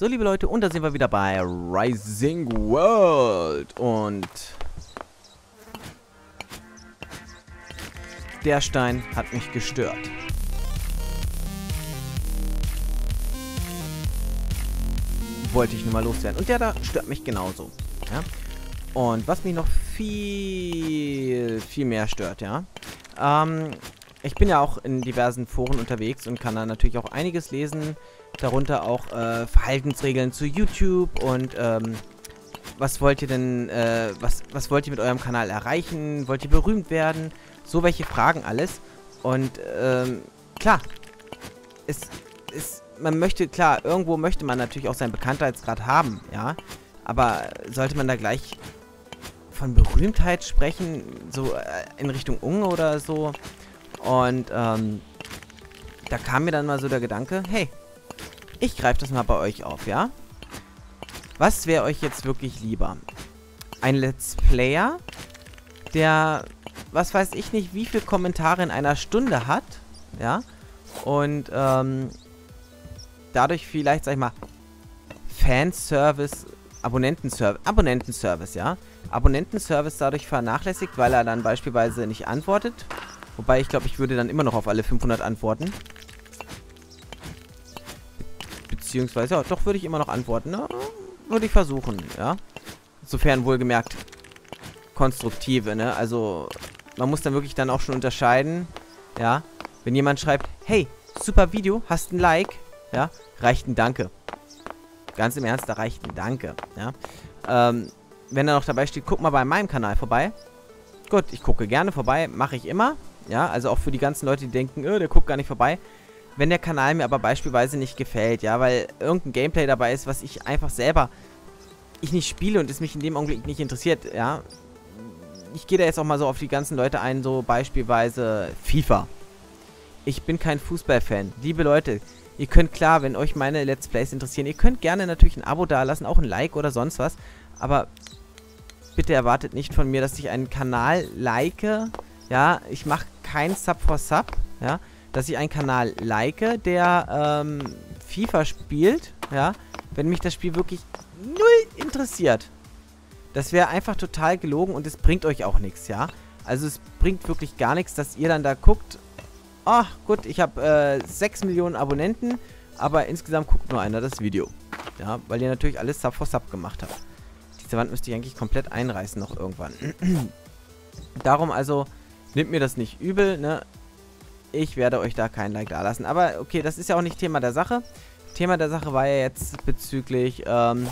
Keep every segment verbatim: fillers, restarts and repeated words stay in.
So, liebe Leute, und da sind wir wieder bei Rising World. Und der Stein hat mich gestört. Wollte ich nur mal loswerden. Und der da stört mich genauso. Ja? Und was mich noch viel, viel mehr stört, ja. Ähm, ich bin ja auch in diversen Foren unterwegs und kann da natürlich auch einiges lesen. Darunter auch äh, Verhaltensregeln zu YouTube und ähm, was wollt ihr denn, äh, was, was wollt ihr mit eurem Kanal erreichen? Wollt ihr berühmt werden? So welche Fragen alles. Und ähm, klar, es ist, man möchte, klar, irgendwo möchte man natürlich auch seinen Bekanntheitsgrad haben, ja. Aber sollte man da gleich von Berühmtheit sprechen, so äh, in Richtung Unge oder so? Und ähm, da kam mir dann mal so der Gedanke, hey, ich greife das mal bei euch auf, ja? Was wäre euch jetzt wirklich lieber? Ein Let's Player, der, was weiß ich nicht, wie viele Kommentare in einer Stunde hat, ja? Und ähm, dadurch vielleicht, sag ich mal, Fanservice, Abonnentenservice, Abonnentenservice, ja? Abonnentenservice dadurch vernachlässigt, weil er dann beispielsweise nicht antwortet. Wobei ich glaube, ich würde dann immer noch auf alle fünfhundert antworten. Beziehungsweise, ja, doch würde ich immer noch antworten. Ne? Würde ich versuchen, ja. Sofern wohlgemerkt konstruktive, ne? Also, man muss dann wirklich dann auch schon unterscheiden, ja. Wenn jemand schreibt, hey, super Video, hast ein Like, ja, reicht ein Danke. Ganz im Ernst, da reicht ein Danke, ja. Ähm, wenn er noch dabei steht, guck mal bei meinem Kanal vorbei. Gut, ich gucke gerne vorbei, mache ich immer, ja. Also auch für die ganzen Leute, die denken, oh, der guckt gar nicht vorbei. Wenn der Kanal mir aber beispielsweise nicht gefällt, ja, weil irgendein Gameplay dabei ist, was ich einfach selber, ich nicht spiele und es mich in dem Augenblick nicht interessiert, ja. Ich gehe da jetzt auch mal so auf die ganzen Leute ein, so beispielsweise FIFA. Ich bin kein Fußballfan. Liebe Leute, ihr könnt klar, wenn euch meine Let's Plays interessieren, ihr könnt gerne natürlich ein Abo dalassen, auch ein Like oder sonst was, aber bitte erwartet nicht von mir, dass ich einen Kanal like, ja, ich mache kein Sub for Sub, ja, dass ich einen Kanal like, der ähm, FIFA spielt, ja, wenn mich das Spiel wirklich null interessiert. Das wäre einfach total gelogen und es bringt euch auch nichts, ja. Also es bringt wirklich gar nichts, dass ihr dann da guckt, ach gut, ich habe äh, sechs Millionen Abonnenten, aber insgesamt guckt nur einer das Video. Ja, weil ihr natürlich alles Sub for Sub gemacht habt. Diese Wand müsste ich eigentlich komplett einreißen noch irgendwann. Darum also, nehmt mir das nicht übel, ne. Ich werde euch da kein Like da lassen. Aber okay, das ist ja auch nicht Thema der Sache. Thema der Sache war ja jetzt bezüglich, ähm,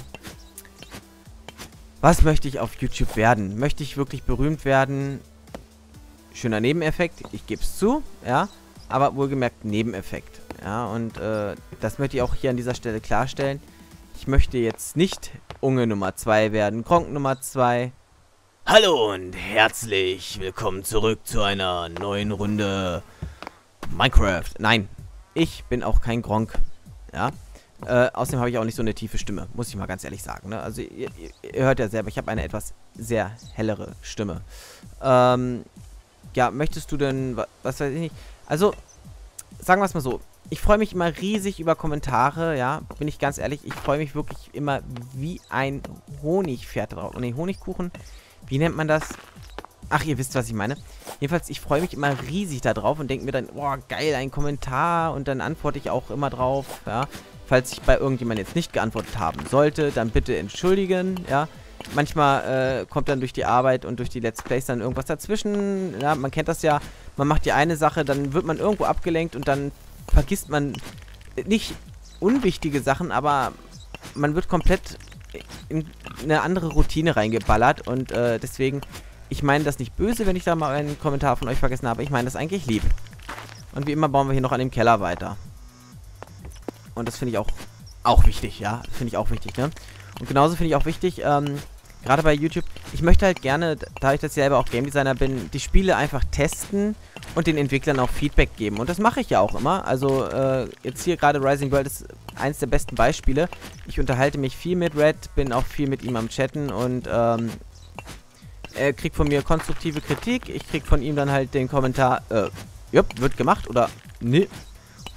was möchte ich auf YouTube werden? Möchte ich wirklich berühmt werden? Schöner Nebeneffekt, ich gebe es zu, ja. Aber wohlgemerkt Nebeneffekt, ja. Und äh, das möchte ich auch hier an dieser Stelle klarstellen. Ich möchte jetzt nicht Unge Nummer zwei werden, Gronkh Nummer zwei. Hallo und herzlich willkommen zurück zu einer neuen Runde Minecraft. Nein, ich bin auch kein Gronkh. Ja. Äh, außerdem habe ich auch nicht so eine tiefe Stimme, muss ich mal ganz ehrlich sagen. Ne? Also ihr, ihr, ihr hört ja selber, ich habe eine etwas sehr hellere Stimme. Ähm, ja, möchtest du denn, was, was weiß ich nicht. Also, sagen wir es mal so. Ich freue mich immer riesig über Kommentare, ja, bin ich ganz ehrlich. Ich freue mich wirklich immer wie ein Honigpferd drauf. Und den Honigkuchen, wie nennt man das? Ach, ihr wisst, was ich meine. Jedenfalls, ich freue mich immer riesig da drauf und denke mir dann, boah, geil, ein Kommentar. Und dann antworte ich auch immer drauf, ja. Falls ich bei irgendjemandem jetzt nicht geantwortet haben sollte, dann bitte entschuldigen, ja. Manchmal äh, kommt dann durch die Arbeit und durch die Let's Plays dann irgendwas dazwischen. Ja, man kennt das ja. Man macht die eine Sache, dann wird man irgendwo abgelenkt und dann vergisst man nicht unwichtige Sachen, aber man wird komplett in eine andere Routine reingeballert und äh, deswegen, ich meine das nicht böse, wenn ich da mal einen Kommentar von euch vergessen habe. Ich meine das eigentlich lieb. Und wie immer bauen wir hier noch an dem Keller weiter. Und das finde ich auch, auch wichtig, ja. Finde ich auch wichtig, ne? Und genauso finde ich auch wichtig, ähm, gerade bei YouTube, ich möchte halt gerne, da ich das selber auch Game Designer bin, die Spiele einfach testen und den Entwicklern auch Feedback geben. Und das mache ich ja auch immer. Also, äh, jetzt hier gerade Rising World ist eins der besten Beispiele. Ich unterhalte mich viel mit Red, bin auch viel mit ihm am Chatten und, ähm, er kriegt von mir konstruktive Kritik. Ich krieg von ihm dann halt den Kommentar, äh, jupp, wird gemacht oder, ne.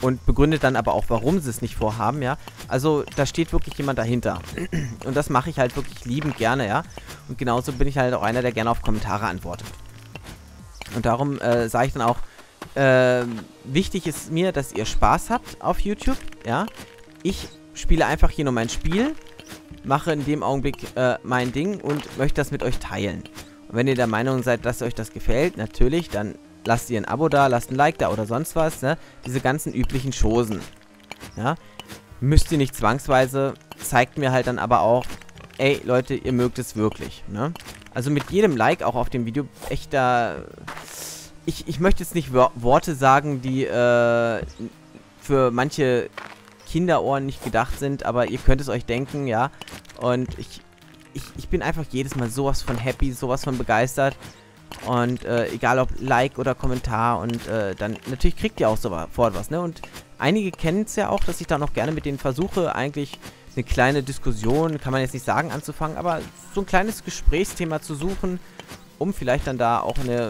und begründet dann aber auch, warum sie es nicht vorhaben, ja. Also da steht wirklich jemand dahinter. Und das mache ich halt wirklich liebend gerne, ja. Und genauso bin ich halt auch einer, der gerne auf Kommentare antwortet. Und darum äh, sage ich dann auch, äh, wichtig ist mir, dass ihr Spaß habt auf YouTube, ja. Ich spiele einfach hier nur mein Spiel, mache in dem Augenblick äh, mein Ding und möchte das mit euch teilen. Und wenn ihr der Meinung seid, dass euch das gefällt, natürlich, dann lasst ihr ein Abo da, lasst ein Like da oder sonst was, ne? Diese ganzen üblichen Chosen, ja. Müsst ihr nicht zwangsweise, zeigt mir halt dann aber auch, ey, Leute, ihr mögt es wirklich, ne? Also mit jedem Like auch auf dem Video, echt da, ich, ich möchte jetzt nicht Wor Worte sagen, die äh, für manche Kinderohren nicht gedacht sind, aber ihr könnt es euch denken, ja. Und ich, ich, ich bin einfach jedes Mal sowas von happy, sowas von begeistert. Und äh, egal ob Like oder Kommentar und äh, dann natürlich kriegt ihr auch sofort was, ne? Und einige kennen es ja auch, dass ich da noch gerne mit denen versuche, eigentlich eine kleine Diskussion, kann man jetzt nicht sagen, anzufangen, aber so ein kleines Gesprächsthema zu suchen, um vielleicht dann da auch eine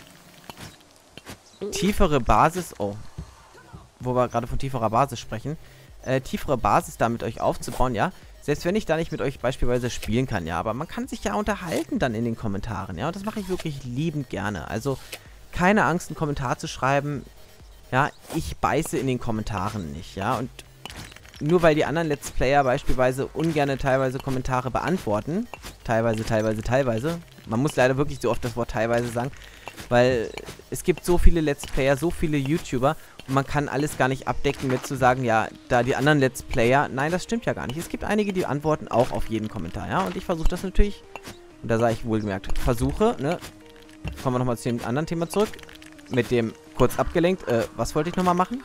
tiefere Basis, oh, wo wir gerade von tieferer Basis sprechen, äh, tiefere Basis da mit euch aufzubauen, ja. Selbst wenn ich da nicht mit euch beispielsweise spielen kann, ja, aber man kann sich ja unterhalten dann in den Kommentaren, ja, und das mache ich wirklich liebend gerne. Also, keine Angst, einen Kommentar zu schreiben, ja, ich beiße in den Kommentaren nicht, ja, und nur weil die anderen Let's Player beispielsweise ungerne teilweise Kommentare beantworten, teilweise, teilweise, teilweise, man muss leider wirklich so oft das Wort teilweise sagen, weil es gibt so viele Let's Player, so viele YouTuber und man kann alles gar nicht abdecken mit zu sagen, ja, da die anderen Let's Player, nein, das stimmt ja gar nicht. Es gibt einige, die antworten auch auf jeden Kommentar, ja, und ich versuche das natürlich, und da sage ich wohlgemerkt, versuche, ne, kommen wir nochmal zu dem anderen Thema zurück, mit dem kurz abgelenkt, äh, was wollte ich nochmal machen?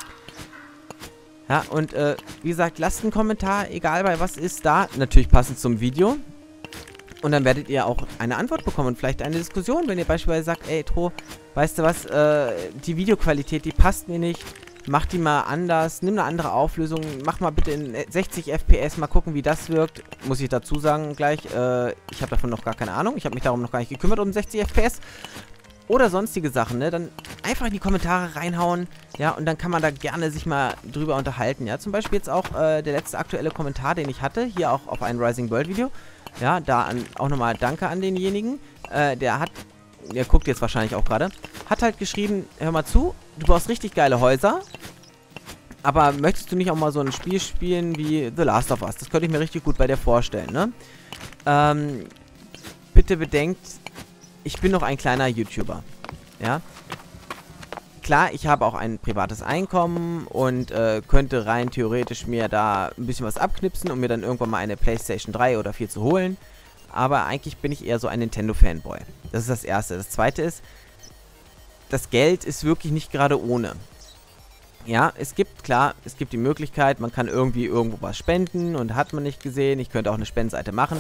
Ja, und äh, wie gesagt, lasst einen Kommentar, egal bei was ist da, natürlich passend zum Video. Und dann werdet ihr auch eine Antwort bekommen und vielleicht eine Diskussion, wenn ihr beispielsweise sagt, ey Tro, weißt du was, äh, die Videoqualität, die passt mir nicht, mach die mal anders, nimm eine andere Auflösung, mach mal bitte in sechzig F P S, mal gucken, wie das wirkt. Muss ich dazu sagen gleich, äh, ich habe davon noch gar keine Ahnung, ich habe mich darum noch gar nicht gekümmert um sechzig F P S. Oder sonstige Sachen, ne, dann einfach in die Kommentare reinhauen, ja, und dann kann man da gerne sich mal drüber unterhalten, ja. Zum Beispiel jetzt auch äh, der letzte aktuelle Kommentar, den ich hatte, hier auch auf ein Rising World Video. Ja, da an, auch nochmal Danke an denjenigen. Äh, der hat, der guckt jetzt wahrscheinlich auch gerade, hat halt geschrieben, hör mal zu, du baust richtig geile Häuser, aber möchtest du nicht auch mal so ein Spiel spielen wie The Last of Us? Das könnte ich mir richtig gut bei dir vorstellen, ne? Ähm, bitte bedenkt, ich bin noch ein kleiner YouTuber, ja. Klar, ich habe auch ein privates Einkommen und äh, könnte rein theoretisch mir da ein bisschen was abknipsen, um mir dann irgendwann mal eine PlayStation drei oder vier zu holen. Aber eigentlich bin ich eher so ein Nintendo-Fanboy. Das ist das Erste. Das Zweite ist, das Geld ist wirklich nicht gerade ohne. Ja, es gibt, klar, es gibt die Möglichkeit, man kann irgendwie irgendwo was spenden und hat man nicht gesehen. Ich könnte auch eine Spendenseite machen.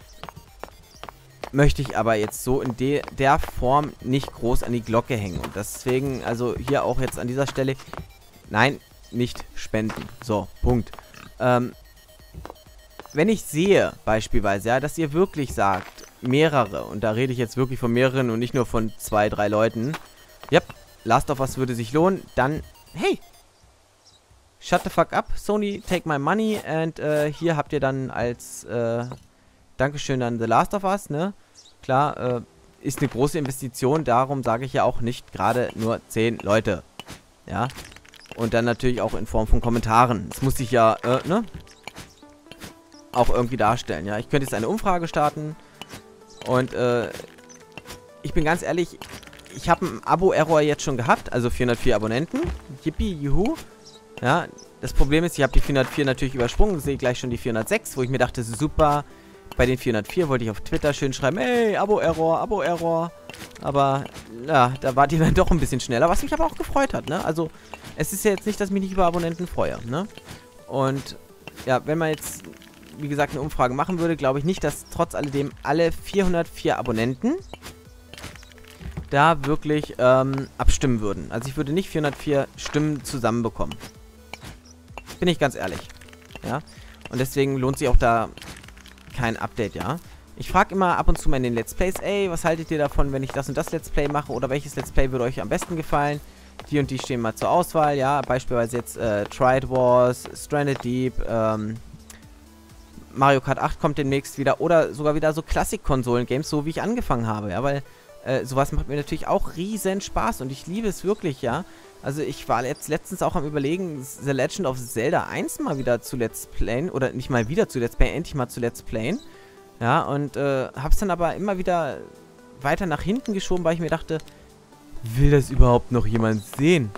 Möchte ich aber jetzt so in de der Form nicht groß an die Glocke hängen. Und deswegen, also hier auch jetzt an dieser Stelle, nein, nicht spenden. So, Punkt. Ähm, wenn ich sehe, beispielsweise, ja, dass ihr wirklich sagt, mehrere, und da rede ich jetzt wirklich von mehreren und nicht nur von zwei, drei Leuten, ja, Last of Us würde sich lohnen, dann, hey, shut the fuck up, Sony, take my money, and äh, hier habt ihr dann als, äh, Dankeschön an The Last of Us, ne? Klar, äh, ist eine große Investition, darum sage ich ja auch nicht gerade nur zehn Leute. Ja? Und dann natürlich auch in Form von Kommentaren. Das muss ich ja, äh, ne? Auch irgendwie darstellen, ja? Ich könnte jetzt eine Umfrage starten und, äh, ich bin ganz ehrlich, ich habe einen Abo-Error jetzt schon gehabt, also vierhundertvier Abonnenten. Yippie, juhu. Ja, das Problem ist, ich habe die vierhundertvier natürlich übersprungen, sehe gleich schon die vierhundertsechs, wo ich mir dachte, super. Bei den vierhundertvier wollte ich auf Twitter schön schreiben, ey, Abo-Error, Abo-Error. Aber, ja, da wart ihr dann doch ein bisschen schneller, was mich aber auch gefreut hat, ne? Also, es ist ja jetzt nicht, dass ich mich nicht über Abonnenten freue, ne? Und, ja, wenn man jetzt, wie gesagt, eine Umfrage machen würde, glaube ich nicht, dass trotz alledem alle vierhundertvier Abonnenten da wirklich ähm, abstimmen würden. Also, ich würde nicht vierhundertvier Stimmen zusammenbekommen. Bin ich ganz ehrlich, ja? Und deswegen lohnt sich auch da kein Update, ja. Ich frage immer ab und zu mal in den Let's Plays, ey, was haltet ihr davon, wenn ich das und das Let's Play mache oder welches Let's Play würde euch am besten gefallen? die und die stehen mal zur Auswahl, ja. Beispielsweise jetzt äh, Trade Wars, Stranded Deep, ähm, Mario Kart acht kommt demnächst wieder. Oder sogar wieder so Klassik-Konsolen-Games, so wie ich angefangen habe, ja. Weil äh, sowas macht mir natürlich auch riesen Spaß und ich liebe es wirklich, ja. Also ich war jetzt letztens auch am Überlegen, The Legend of Zelda eins mal wieder zu Let's Playen. Oder nicht mal wieder zu Let's Playen, endlich mal zu Let's Playen. Ja, und äh, hab's dann aber immer wieder weiter nach hinten geschoben, weil ich mir dachte, will das überhaupt noch jemand sehen?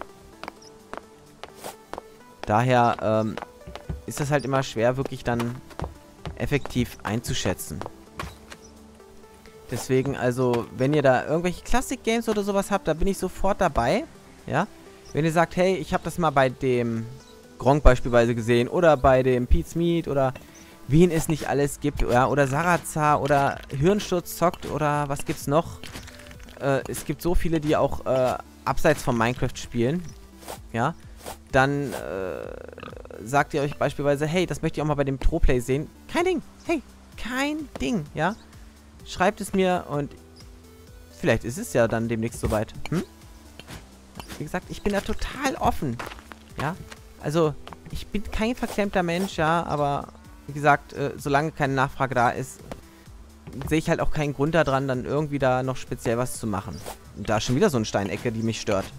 Daher ähm, ist das halt immer schwer, wirklich dann effektiv einzuschätzen. Deswegen, also, wenn ihr da irgendwelche Classic-Games oder sowas habt, da bin ich sofort dabei, ja. Wenn ihr sagt, hey, ich habe das mal bei dem Gronk beispielsweise gesehen oder bei dem Pete's Meat oder wen es nicht alles gibt, ja, oder Sarazar oder Hirnsturz zockt oder was gibt's noch? Äh, es gibt so viele, die auch äh, abseits von Minecraft spielen, ja. Dann äh, sagt ihr euch beispielsweise, hey, das möchte ich auch mal bei dem Troplay sehen. Kein Ding, hey, kein Ding, ja. Schreibt es mir und vielleicht ist es ja dann demnächst soweit, hm? Wie gesagt, ich bin da total offen, ja. Also, ich bin kein verklemmter Mensch, ja, aber wie gesagt, äh, solange keine Nachfrage da ist, sehe ich halt auch keinen Grund daran, dann irgendwie da noch speziell was zu machen. Und da ist schon wieder so eine Steinecke, die mich stört.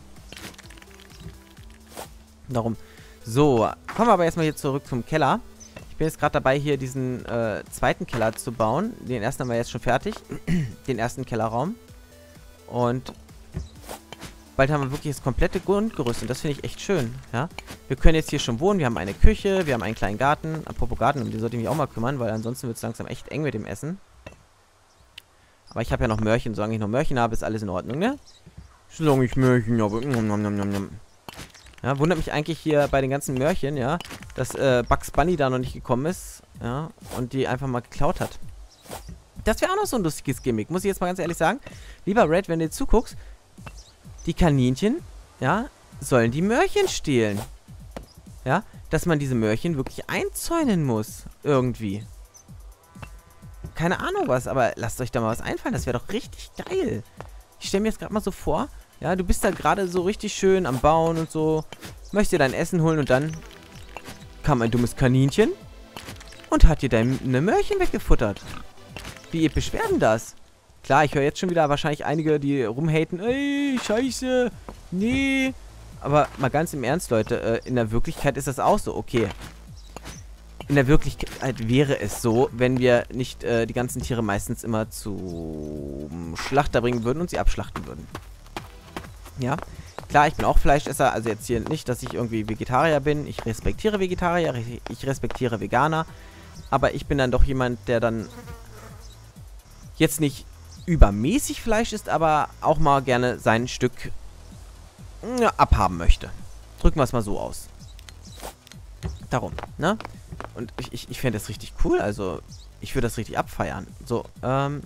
Darum. So, kommen wir aber erstmal hier zurück zum Keller. Ich bin jetzt gerade dabei, hier diesen äh, zweiten Keller zu bauen. Den ersten haben wir jetzt schon fertig. Den ersten Kellerraum. Und bald haben wir wirklich das komplette Grundgerüst. Und das finde ich echt schön, ja. Wir können jetzt hier schon wohnen. Wir haben eine Küche, wir haben einen kleinen Garten. Apropos Garten, um den sollte ich mich auch mal kümmern, weil ansonsten wird es langsam echt eng mit dem Essen. Aber ich habe ja noch Möhrchen. Solange ich noch Möhrchen habe, ist alles in Ordnung, ne? Solange ich Möhrchen habe. Ja, wundert mich eigentlich hier bei den ganzen Möhrchen, ja, dass äh, Bugs Bunny da noch nicht gekommen ist, ja, und die einfach mal geklaut hat. Das wäre auch noch so ein lustiges Gimmick, muss ich jetzt mal ganz ehrlich sagen. Lieber Red, wenn du zuguckst, die Kaninchen, ja, sollen die Möhrchen stehlen. Ja, dass man diese Möhrchen wirklich einzäunen muss, irgendwie. Keine Ahnung was, aber lasst euch da mal was einfallen, das wäre doch richtig geil. Ich stelle mir jetzt gerade mal so vor, ja, du bist da gerade so richtig schön am Bauen und so, möchtest dir dein Essen holen und dann kam ein dummes Kaninchen und hat dir deine Möhrchen weggefuttert. Wie episch wäre denn das? Klar, ich höre jetzt schon wieder wahrscheinlich einige, die rumhaten, ey, scheiße, nee. Aber mal ganz im Ernst, Leute, äh, in der Wirklichkeit ist das auch so, okay. In der Wirklichkeit wäre es so, wenn wir nicht äh, die ganzen Tiere meistens immer zum Schlachter bringen würden und sie abschlachten würden. Ja, klar, ich bin auch Fleischesser, also jetzt hier nicht, dass ich irgendwie Vegetarier bin. Ich respektiere Vegetarier, ich respektiere Veganer. Aber ich bin dann doch jemand, der dann jetzt nicht übermäßig Fleisch isst, aber auch mal gerne sein Stück ja, abhaben möchte. Drücken wir es mal so aus. Darum, ne? Und ich, ich, ich fände das richtig cool, also ich würde das richtig abfeiern. So, ähm...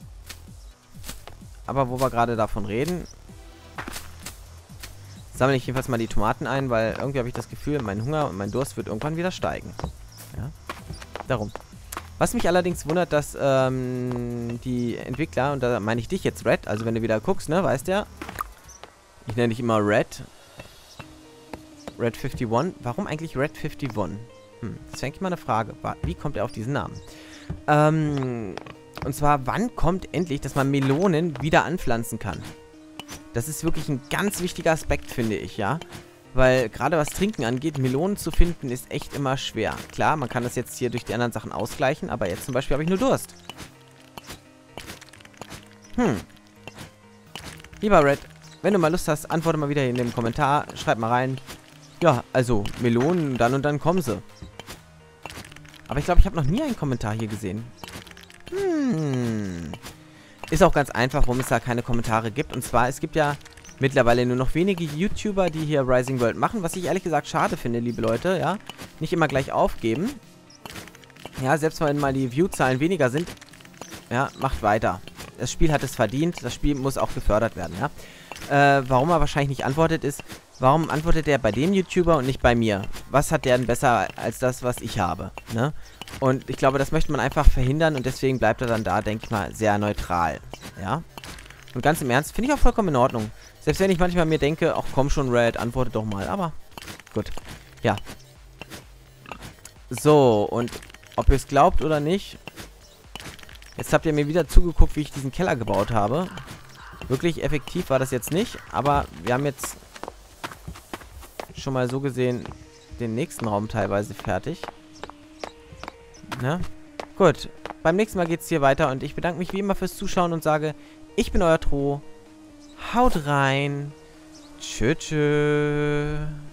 aber wo wir gerade davon reden, sammle ich jedenfalls mal die Tomaten ein, weil irgendwie habe ich das Gefühl, mein Hunger und mein Durst wird irgendwann wieder steigen. Ja, darum. Was mich allerdings wundert, dass ähm, die Entwickler, und da meine ich dich jetzt, Red, also wenn du wieder guckst, ne, weißt ja, ich nenne dich immer Red. Red einundfünfzig. Warum eigentlich Red einundfünfzig? Hm, das ist eigentlich mal eine Frage. Wie kommt er auf diesen Namen? Ähm, und zwar, wann kommt endlich, dass man Melonen wieder anpflanzen kann? Das ist wirklich ein ganz wichtiger Aspekt, finde ich, ja. Weil gerade was Trinken angeht, Melonen zu finden, ist echt immer schwer. Klar, man kann das jetzt hier durch die anderen Sachen ausgleichen, aber jetzt zum Beispiel habe ich nur Durst. Hm. Lieber Red, wenn du mal Lust hast, antworte mal wieder in dem Kommentar, schreib mal rein. Ja, also, Melonen, dann und dann kommen sie. Aber ich glaube, ich habe noch nie einen Kommentar hier gesehen. Hm... Ist auch ganz einfach, warum es da keine Kommentare gibt. Und zwar, es gibt ja mittlerweile nur noch wenige YouTuber, die hier Rising World machen. Was ich ehrlich gesagt schade finde, liebe Leute, ja. Nicht immer gleich aufgeben. Ja, selbst wenn mal die Viewzahlen weniger sind, ja, macht weiter. Das Spiel hat es verdient. Das Spiel muss auch gefördert werden, ja. Äh, warum er wahrscheinlich nicht antwortet, ist, warum antwortet er bei dem YouTuber und nicht bei mir? Was hat der denn besser als das, was ich habe, ne? Und ich glaube, das möchte man einfach verhindern und deswegen bleibt er dann da, denke ich mal, sehr neutral, ja. Und ganz im Ernst, finde ich auch vollkommen in Ordnung. Selbst wenn ich manchmal mir denke, ach komm schon, Red, antworte doch mal. Aber gut. Ja. So, und ob ihr es glaubt oder nicht, jetzt habt ihr mir wieder zugeguckt, wie ich diesen Keller gebaut habe. Wirklich effektiv war das jetzt nicht, aber wir haben jetzt schon mal so gesehen den nächsten Raum teilweise fertig. Ne? Gut, beim nächsten Mal geht es hier weiter und ich bedanke mich wie immer fürs Zuschauen und sage, ich bin euer Tro. Haut rein. Tschö, tschö.